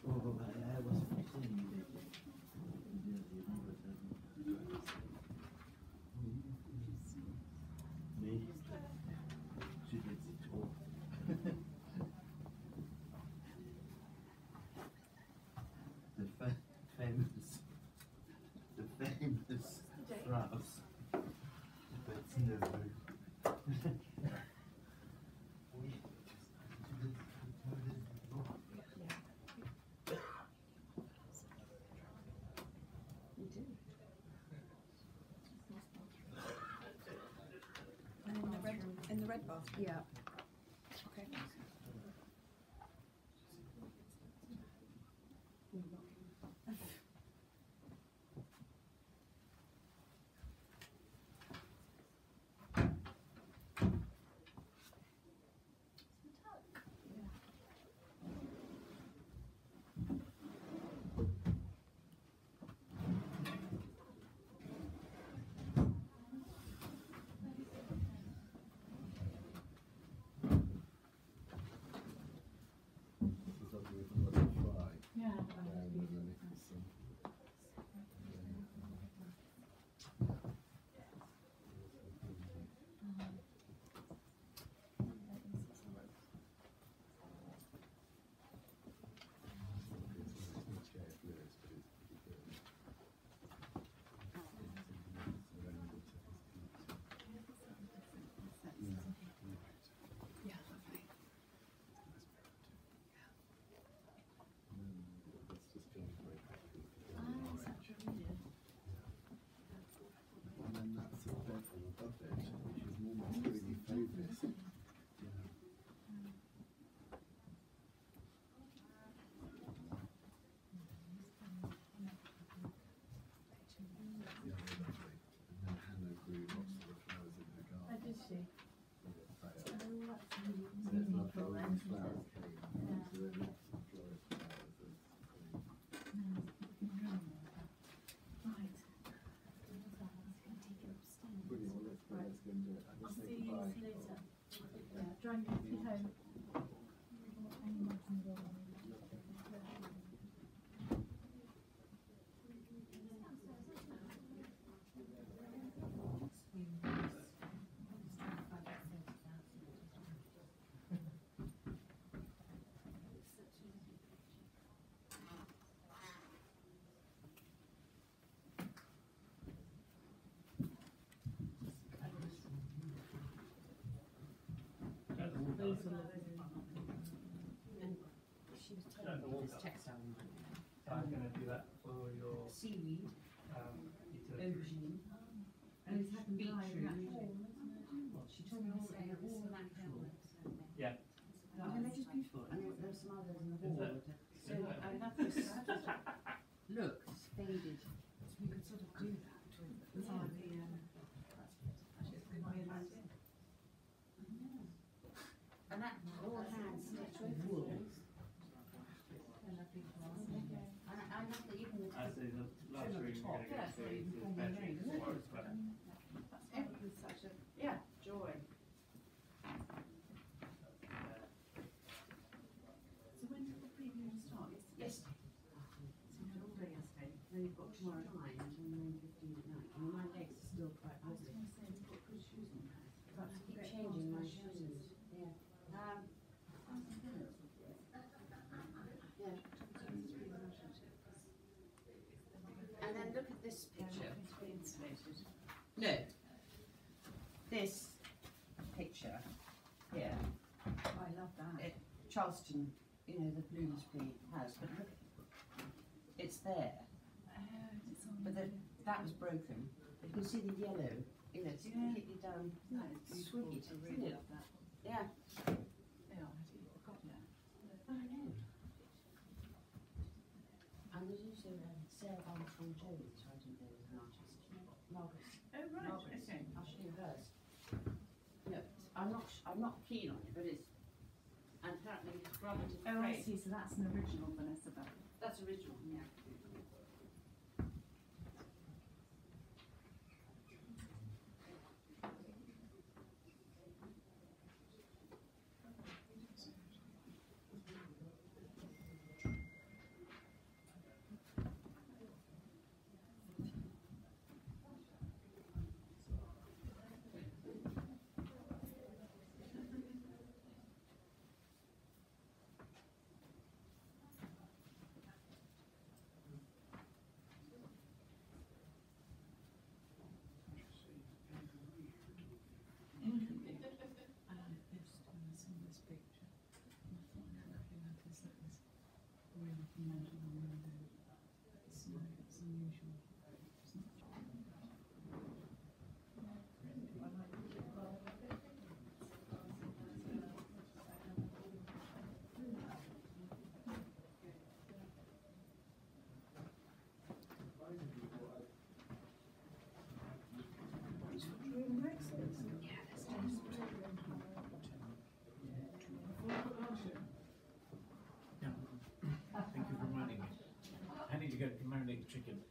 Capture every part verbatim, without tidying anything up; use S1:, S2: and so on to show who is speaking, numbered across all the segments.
S1: Oh, I, I was fourteen. Me? She did it all. The fa famous, the famous Strauss. But it's never.
S2: In the red bath? Yeah. Okay.
S3: I'll see you later. Yeah, drive me home.
S4: And she was telling me this textile
S5: So I'm going to do that for your
S4: seaweed,
S5: um, utility.
S4: aubergine, and it's beetroot. She told me all they are all natural.
S5: Yeah.
S4: I mean, they're just beautiful, and there, there's some others in the
S5: Is
S4: hall.
S5: it?
S4: So I love this. Look, it's faded. So we could sort of do that between the
S3: Some of the, um,
S4: and that all hands stitched with wool. And I, I love that even the
S5: I say the last
S4: trim
S5: room
S4: at the
S5: you're going
S4: top.
S5: to
S4: Yeah, so
S5: go
S4: you
S5: to
S4: can
S5: is
S4: form your
S5: bedroom
S4: name,
S5: tomorrow,
S4: isn't it?
S5: but
S3: that's why it was such a
S4: Yeah, joy.
S3: So when did the preview start?
S4: Yes. So we had all day yesterday, then you've got tomorrow nine until nine fifteen at night. And my legs are still quite
S3: I was
S4: busy.
S3: going to say we've got good shoes on.
S4: But I keep changing my shoes. Yeah. Um, yeah. And then look at this picture. No. This picture here.
S3: Oh, I love that.
S4: It, Charleston, you know, the Bloomsbury house, but look, it's there.
S3: Oh, it's on.
S4: But the, that was broken. You can see the yellow, you know, it's
S3: Yeah.
S4: completely done.
S3: No, it's beautiful.
S4: Sweet,
S3: I
S4: isn't
S3: really
S4: it?
S3: love that.
S4: Yeah.
S3: Yeah, I do. God, yeah.
S4: I know. And there's also um, Sarah Armstrong Jones, who I didn't know was an artist. Margaret.
S3: Oh, right,
S4: Margaret.
S3: okay.
S4: I'll show you hers. No, I'm not. I'm not keen on it, but it's. And apparently, it's rather to
S3: Oh, I see. So that's an original Vanessa Bell.
S4: That's original.
S3: Yeah.
S1: go to marinate the chicken.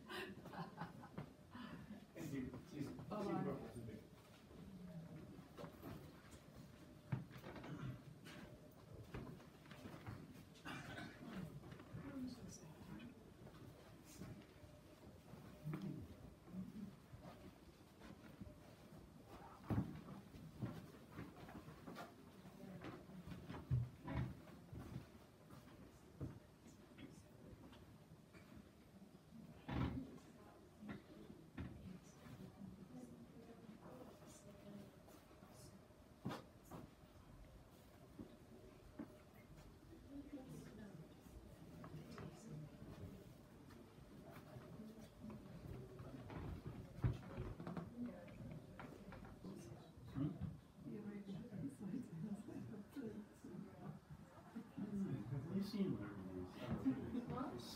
S6: You seen where it is?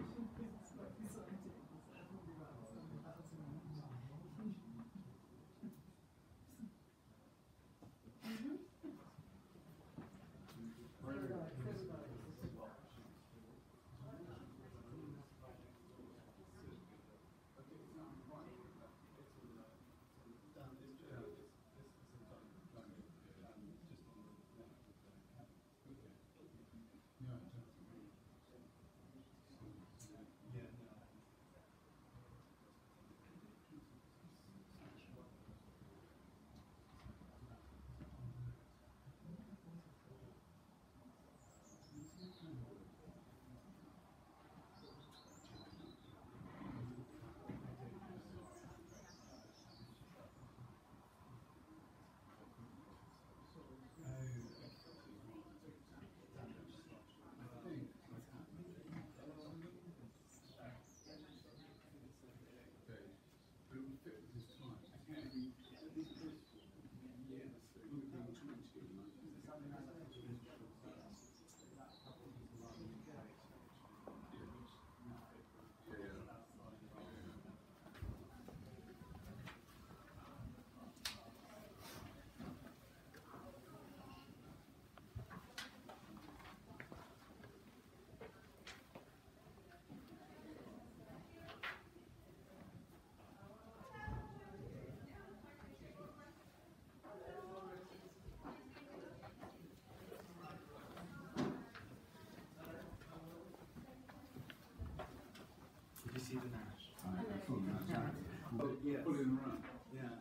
S1: Did you see the Nash?
S6: But yeah, put it in the round.
S1: Yeah.